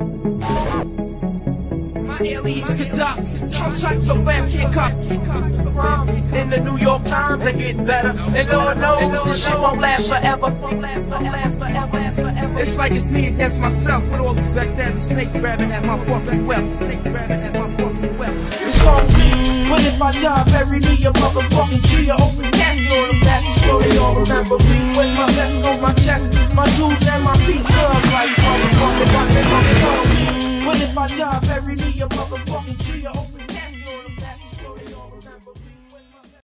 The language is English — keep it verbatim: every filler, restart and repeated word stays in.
Yaki Kadafi, Trump shot so fast can't cop. Crimes in the New York Times are getting better, and Lord knows this shit won't last forever. It's like it's me against myself, with all respect as a snake grabbing at my fucking wealth. Snake grabbing at my fucking wealth. It's on me. What if I die? Bury me a motherfucking tree, or open casket on the back, so they all remember me. With my vest on my chest, my jewels and my feet stuck like motherfucking running on the phone. What if I die? Bury me a motherfucking tree, or